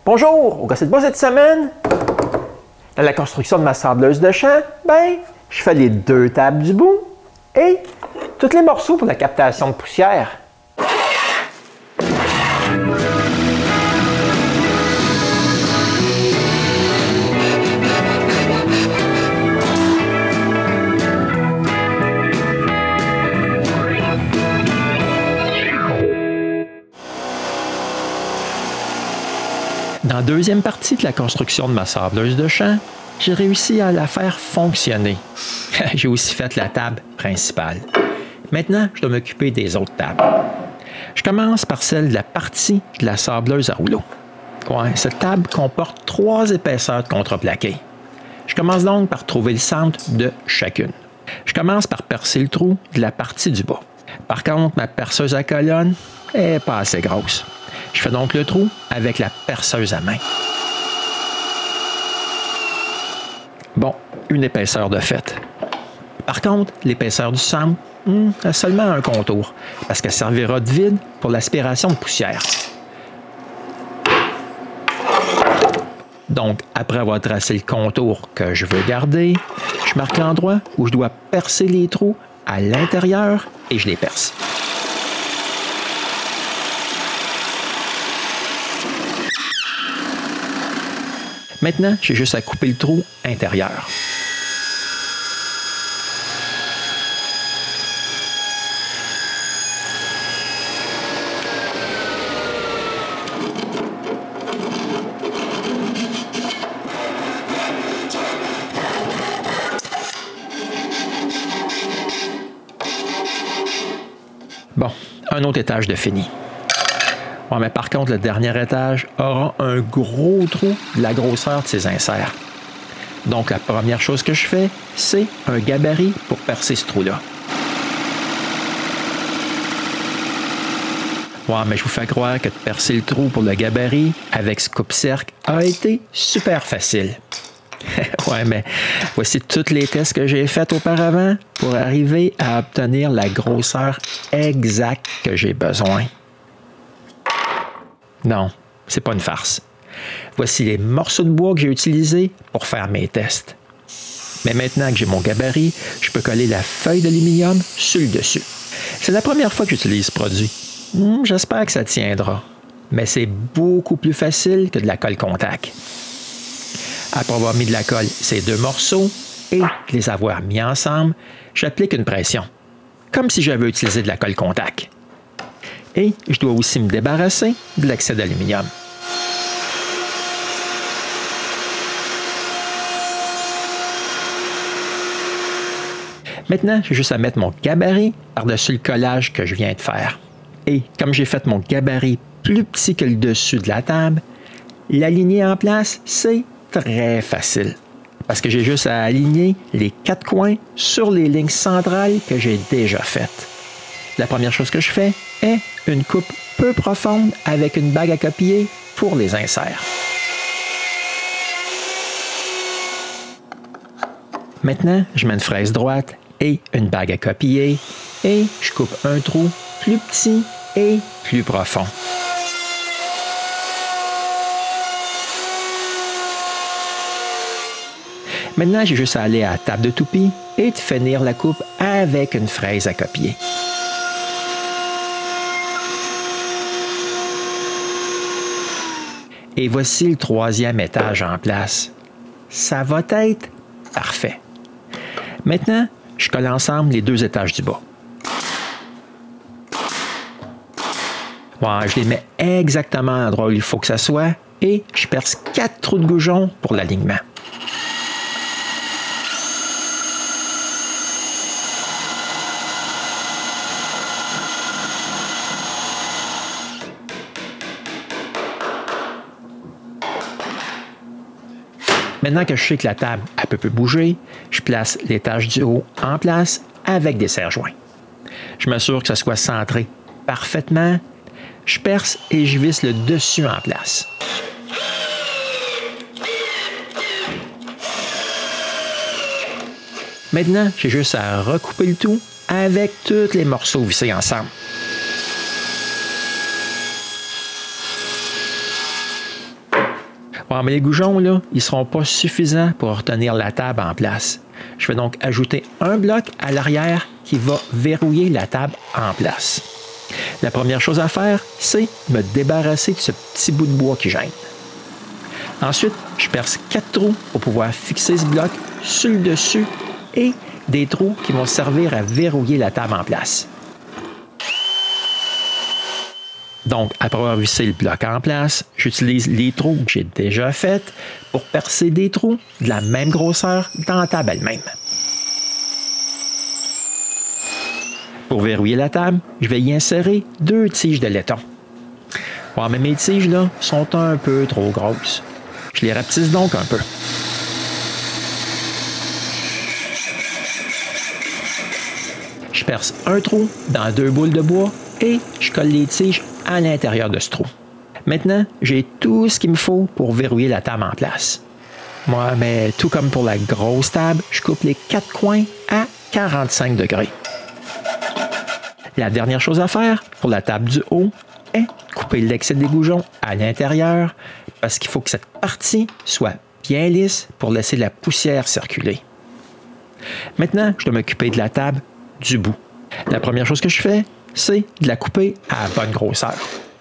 Bonjour, au Gosset de bois cette semaine, dans la construction de ma sableuse de champ, je fais les 2 tables du bout et tous les morceaux pour la captation de poussière. Dans la deuxième partie de la construction de ma sableuse de champ, j'ai réussi à la faire fonctionner. J'ai aussi fait la table principale. Maintenant, je dois m'occuper des autres tables. Je commence par celle de la partie de la sableuse à rouleau. Cette table comporte 3 épaisseurs de contreplaqué. Je commence donc par trouver le centre de chacune. Je commence par percer le trou de la partie du bas. Par contre, ma perceuse à colonne n'est pas assez grosse. Je fais donc le trou avec la perceuse à main. Bon, une épaisseur de fait. Par contre, l'épaisseur du centre a seulement un contour, parce qu'elle servira de vide pour l'aspiration de poussière. Donc, après avoir tracé le contour que je veux garder, je marque l'endroit où je dois percer les trous à l'intérieur et je les perce. Maintenant, j'ai juste à couper le trou intérieur. Bon, un autre étage de fini. Mais par contre, le dernier étage aura un gros trou de la grosseur de ses inserts. Donc, la première chose que je fais, c'est un gabarit pour percer ce trou-là. Mais je vous fais croire que de percer le trou pour le gabarit avec ce coupe-cercle a été super facile. Mais voici tous les tests que j'ai faits auparavant pour arriver à obtenir la grosseur exacte que j'ai besoin. Non, c'est pas une farce. Voici les morceaux de bois que j'ai utilisés pour faire mes tests. Mais maintenant que j'ai mon gabarit, je peux coller la feuille d'aluminium sur le dessus. C'est la première fois que j'utilise ce produit. J'espère que ça tiendra. Mais c'est beaucoup plus facile que de la colle contact. Après avoir mis de la colle ces 2 morceaux et les avoir mis ensemble, j'applique une pression, comme si j'avais utilisé de la colle contact. Et je dois aussi me débarrasser de l'excès d'aluminium. Maintenant, j'ai juste à mettre mon gabarit par-dessus le collage que je viens de faire. Et comme j'ai fait mon gabarit plus petit que le dessus de la table, l'aligner en place, c'est très facile. Parce que j'ai juste à aligner les 4 coins sur les lignes centrales que j'ai déjà faites. La première chose que je fais est une coupe peu profonde avec une bague à copier pour les inserts. Maintenant, je mets une fraise droite et une bague à copier et je coupe un trou plus petit et plus profond. Maintenant, j'ai juste à aller à la table de toupie et de finir la coupe avec une fraise à copier. Et voici le 3e étage en place. Ça va être parfait. Maintenant, je colle ensemble les 2 étages du bas. Je les mets exactement à l'endroit où il faut que ça soit et je perce 4 trous de goujon pour l'alignement. Maintenant que je sais que la table peut bouger, je place l'étage du haut en place avec des serre-joints. Je m'assure que ça soit centré parfaitement. Je perce et je visse le dessus en place. Maintenant, j'ai juste à recouper le tout avec tous les morceaux vissés ensemble. Bon, mais les goujons, là, ils ne seront pas suffisants pour retenir la table en place. Je vais donc ajouter un bloc à l'arrière qui va verrouiller la table en place. La première chose à faire, c'est me débarrasser de ce petit bout de bois qui gêne. Ensuite, je perce 4 trous pour pouvoir fixer ce bloc sur le dessus et des trous qui vont servir à verrouiller la table en place. Donc, après avoir vissé le bloc en place, j'utilise les trous que j'ai déjà faits pour percer des trous de la même grosseur dans la table elle-même. Pour verrouiller la table, je vais y insérer 2 tiges de laiton. Bon, mais mes tiges là, sont un peu trop grosses. Je les rapetisse donc un peu. Je perce un trou dans 2 boules de bois et je colle les tiges à l'intérieur de ce trou. Maintenant, j'ai tout ce qu'il me faut pour verrouiller la table en place. Moi, mais tout comme pour la grosse table, je coupe les 4 coins à 45 degrés. La dernière chose à faire pour la table du haut est couper l'excès des goujons à l'intérieur parce qu'il faut que cette partie soit bien lisse pour laisser la poussière circuler. Maintenant, je dois m'occuper de la table du bout. La première chose que je fais, c'est de la couper à bonne grosseur.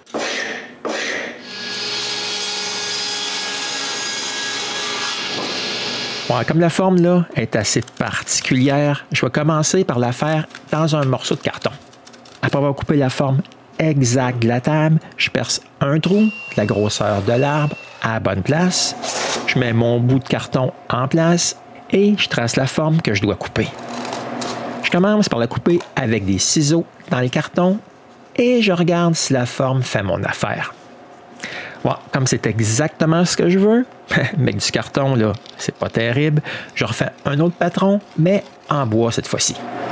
Bon, comme la forme là est assez particulière, je vais commencer par la faire dans un morceau de carton. Après avoir coupé la forme exacte de la table, je perce un trou de la grosseur de l'arbre à la bonne place. Je mets mon bout de carton en place et je trace la forme que je dois couper. Je commence par la couper avec des ciseaux dans le carton et je regarde si la forme fait mon affaire. Bon, comme c'est exactement ce que je veux, mais du carton, là, c'est pas terrible, je refais un autre patron, mais en bois cette fois-ci.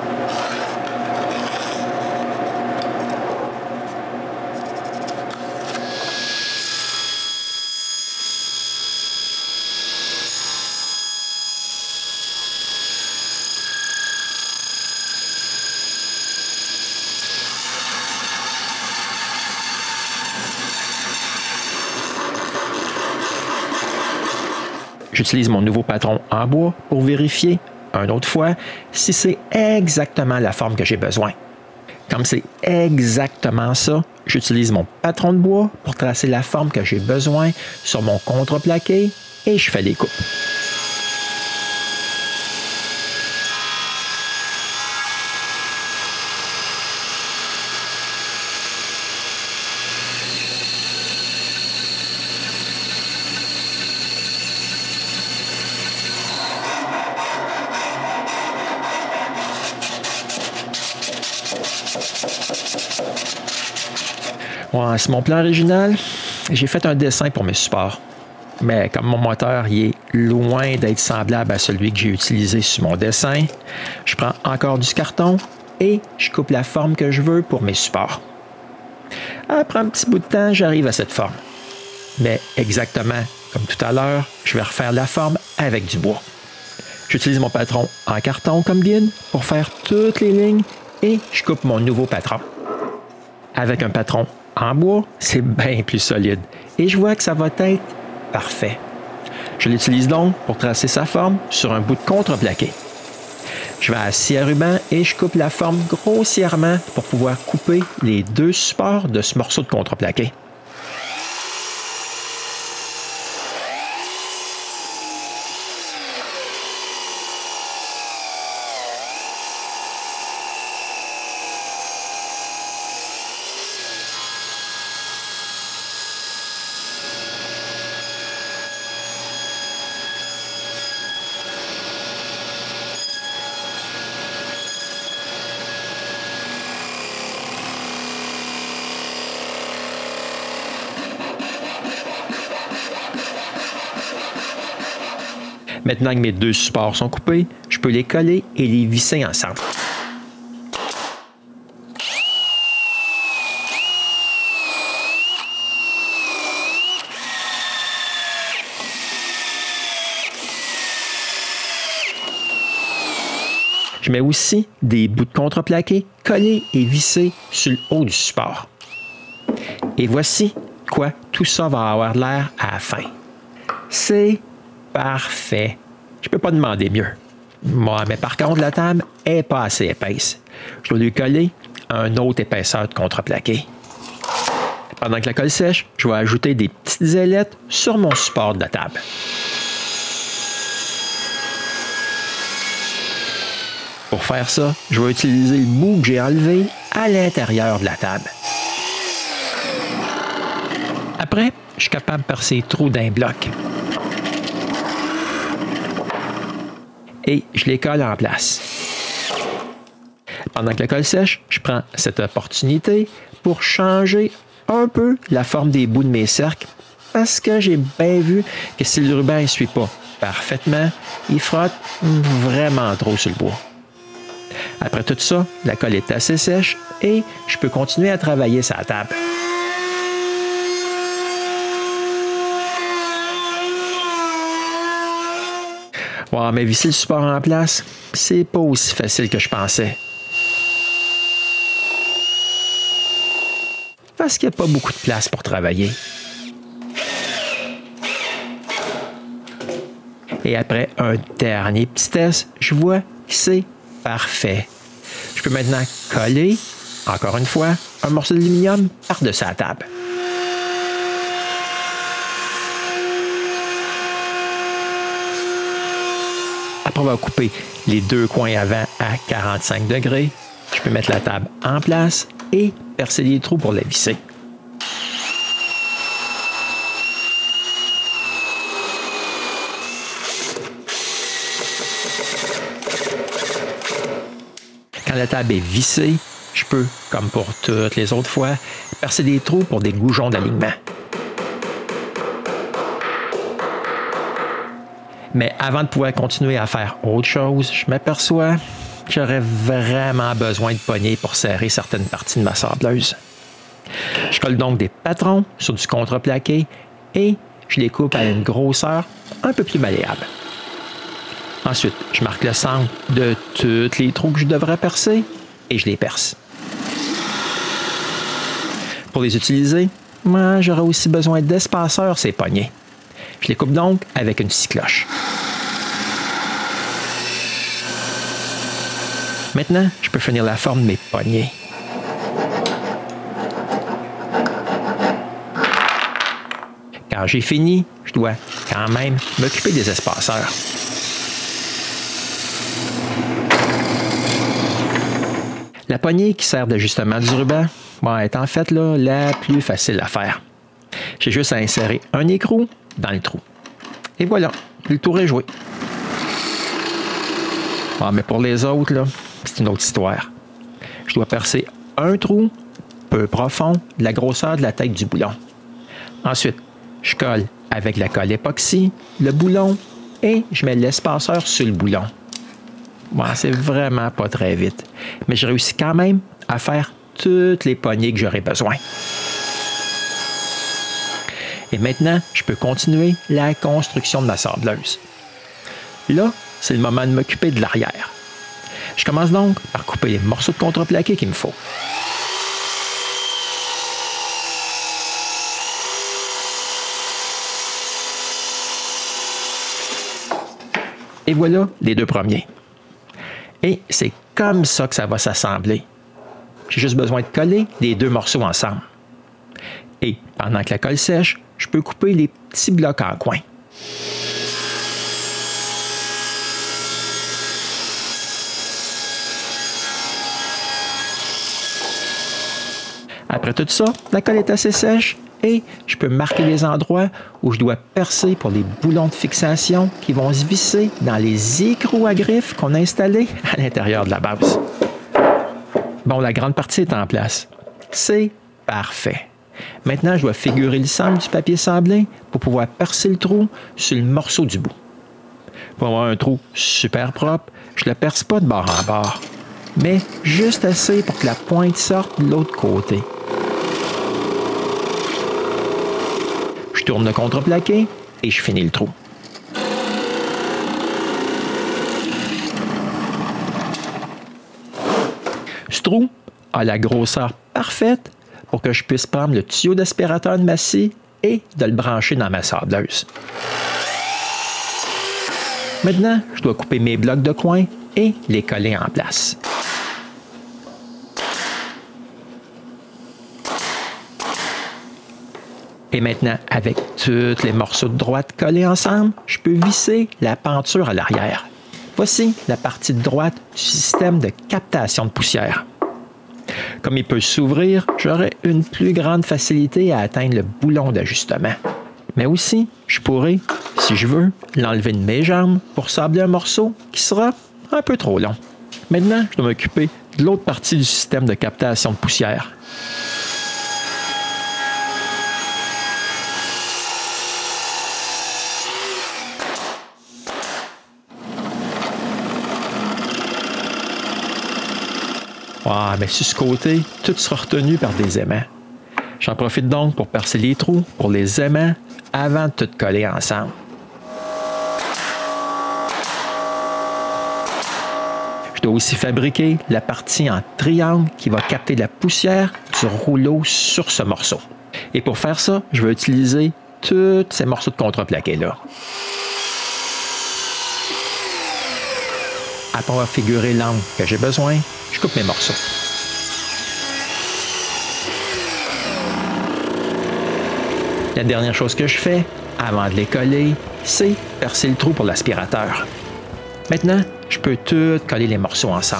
J'utilise mon nouveau patron en bois pour vérifier, une autre fois, si c'est exactement la forme que j'ai besoin. Comme c'est exactement ça, j'utilise mon patron de bois pour tracer la forme que j'ai besoin sur mon contreplaqué et je fais les coupes. Ouais, c'est mon plan original. J'ai fait un dessin pour mes supports. Mais comme mon moteur il est loin d'être semblable à celui que j'ai utilisé sur mon dessin, je prends encore du carton et je coupe la forme que je veux pour mes supports. Après un petit bout de temps, j'arrive à cette forme. Mais exactement comme tout à l'heure, je vais refaire la forme avec du bois. J'utilise mon patron en carton comme guide pour faire toutes les lignes et je coupe mon nouveau patron. Avec un patron en bois, c'est bien plus solide et je vois que ça va être parfait. Je l'utilise donc pour tracer sa forme sur un bout de contreplaqué. Je vais à scie à ruban et je coupe la forme grossièrement pour pouvoir couper les 2 supports de ce morceau de contreplaqué. Maintenant que mes 2 supports sont coupés, je peux les coller et les visser ensemble. Je mets aussi des bouts de contreplaqué collés et vissés sur le haut du support. Et voici quoi tout ça va avoir l'air à la fin. C'est parfait. Je peux pas demander mieux. Moi, mais par contre, la table est pas assez épaisse. Je dois lui coller une autre épaisseur de contreplaqué. Pendant que la colle sèche, je vais ajouter des petites ailettes sur mon support de la table. Pour faire ça, je vais utiliser le bout que j'ai enlevé à l'intérieur de la table. Après, je suis capable de percer les trous d'un bloc. Et je les colle en place. Pendant que la colle sèche, je prends cette opportunité pour changer un peu la forme des bouts de mes cercles parce que j'ai bien vu que si le ruban ne suit pas parfaitement, il frotte vraiment trop sur le bois. Après tout ça, la colle est assez sèche et je peux continuer à travailler sur la table. Ouais, mais visser le support en place, c'est pas aussi facile que je pensais. Parce qu'il n'y a pas beaucoup de place pour travailler. Et après un dernier petit test, je vois que c'est parfait. Je peux maintenant coller, encore une fois, un morceau d'aluminium par-dessus la table. Après avoir coupé les deux coins avant à 45 degrés, je peux mettre la table en place et percer les trous pour la visser. Quand la table est vissée, je peux, comme pour toutes les autres fois, percer des trous pour des goujons d'alignement. Mais avant de pouvoir continuer à faire autre chose, je m'aperçois que j'aurais vraiment besoin de poignées pour serrer certaines parties de ma sableuse. Je colle donc des patrons sur du contreplaqué et je les coupe à une grosseur un peu plus malléable. Ensuite, je marque le centre de tous les trous que je devrais percer et je les perce. Pour les utiliser, moi, j'aurai aussi besoin d'espaceurs ces poignées. Je les coupe donc avec une scie cloche. Maintenant, je peux finir la forme de mes poignées. Quand j'ai fini, je dois quand même m'occuper des espaceurs. La poignée qui sert d'ajustement du ruban est en fait la plus facile à faire. J'ai juste à insérer un écrou dans le trou. Et voilà, le tour est joué. Mais pour les autres, c'est une autre histoire. Je dois percer un trou peu profond de la grosseur de la tête du boulon. Ensuite, je colle avec la colle époxy le boulon et je mets l'espaceur sur le boulon. C'est vraiment pas très vite, mais je réussis quand même à faire toutes les poignées que j'aurai besoin. Et maintenant, je peux continuer la construction de ma sableuse. Là, c'est le moment de m'occuper de l'arrière. Je commence donc par couper les morceaux de contreplaqué qu'il me faut. Et voilà les deux premiers. Et c'est comme ça que ça va s'assembler. J'ai juste besoin de coller les deux morceaux ensemble. Et pendant que la colle sèche, je peux couper les petits blocs en coin. Après tout ça, la colle est assez sèche et je peux marquer les endroits où je dois percer pour les boulons de fixation qui vont se visser dans les écrous à griffes qu'on a installés à l'intérieur de la base. Bon, la grande partie est en place. C'est parfait. Maintenant, je dois figurer le centre du papier sablé pour pouvoir percer le trou sur le morceau du bout. Pour avoir un trou super propre, je ne le perce pas de bord en bord, mais juste assez pour que la pointe sorte de l'autre côté. Je tourne le contreplaqué et je finis le trou. Ce trou a la grosseur parfaite pour que je puisse prendre le tuyau d'aspirateur de ma scie et de le brancher dans ma sableuse. Maintenant, je dois couper mes blocs de coin et les coller en place. Et maintenant, avec tous les morceaux de droite collés ensemble, je peux visser la penture à l'arrière. Voici la partie de droite du système de captation de poussière. Comme il peut s'ouvrir, j'aurai une plus grande facilité à atteindre le boulon d'ajustement. Mais aussi, je pourrais, si je veux, l'enlever de mes jambes pour sabler un morceau qui sera un peu trop long. Maintenant, je dois m'occuper de l'autre partie du système de captation de poussière. Ah, mais sur ce côté, tout sera retenu par des aimants. J'en profite donc pour percer les trous pour les aimants avant de tout coller ensemble. Je dois aussi fabriquer la partie en triangle qui va capter la poussière du rouleau sur ce morceau. Et pour faire ça, je vais utiliser tous ces morceaux de contreplaqué-là. Après avoir figuré l'angle que j'ai besoin, je coupe mes morceaux. La dernière chose que je fais, avant de les coller, c'est percer le trou pour l'aspirateur. Maintenant, je peux tout coller les morceaux ensemble.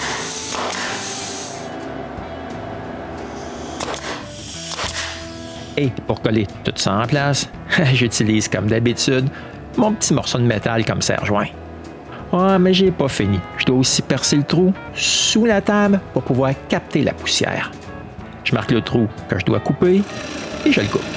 Et pour coller tout ça en place, j'utilise comme d'habitude mon petit morceau de métal comme serre-joint. Ah, mais j'ai pas fini. Je dois aussi percer le trou sous la table pour pouvoir capter la poussière. Je marque le trou que je dois couper et je le coupe.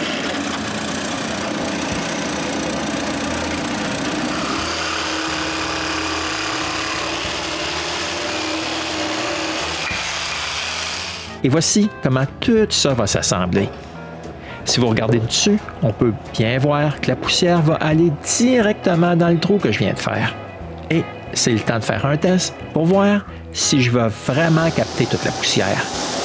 Et voici comment tout ça va s'assembler. Si vous regardez dessus, on peut bien voir que la poussière va aller directement dans le trou que je viens de faire. Et c'est le temps de faire un test pour voir si je vais vraiment capter toute la poussière.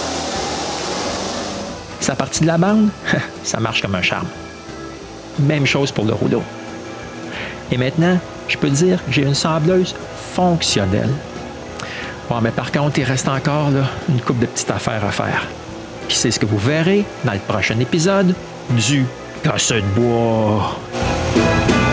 Sa partie de la bande, ça marche comme un charme. Même chose pour le rouleau. Et maintenant, je peux dire que j'ai une sableuse fonctionnelle. Bon, mais par contre, il reste encore là, une couple de petites affaires à faire. Puis c'est ce que vous verrez dans le prochain épisode du Casseur de bois.